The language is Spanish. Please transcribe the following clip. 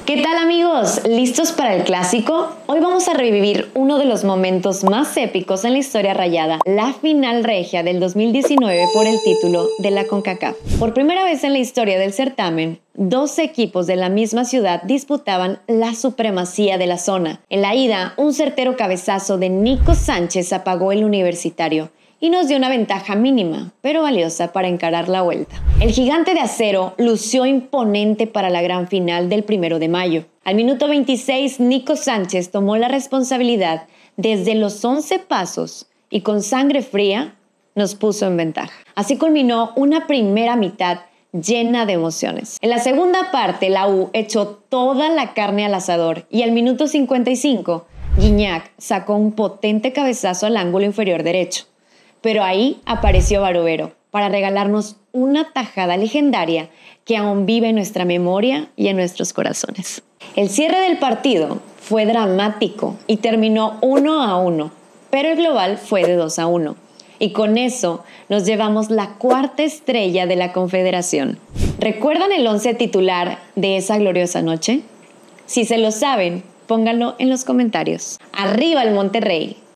¿Qué tal, amigos? ¿Listos para el clásico? Hoy vamos a revivir uno de los momentos más épicos en la historia rayada, la final regia del 2019 por el título de la CONCACAF. Por primera vez en la historia del certamen, dos equipos de la misma ciudad disputaban la supremacía de la zona. En la ida, un certero cabezazo de Nico Sánchez apagó el Universitario y nos dio una ventaja mínima, pero valiosa para encarar la vuelta. El gigante de acero lució imponente para la gran final del 1 de mayo. Al minuto 26, Nico Sánchez tomó la responsabilidad desde los 11 pasos y con sangre fría nos puso en ventaja. Así culminó una primera mitad llena de emociones. En la segunda parte, la U echó toda la carne al asador y al minuto 55, Gignac sacó un potente cabezazo al ángulo inferior derecho. Pero ahí apareció Barovero para regalarnos una tajada legendaria que aún vive en nuestra memoria y en nuestros corazones. El cierre del partido fue dramático y terminó 1-1, pero el global fue de 2-1. Y con eso nos llevamos la cuarta estrella de la Confederación. ¿Recuerdan el 11 titular de esa gloriosa noche? Si se lo saben, pónganlo en los comentarios. ¡Arriba el Monterrey!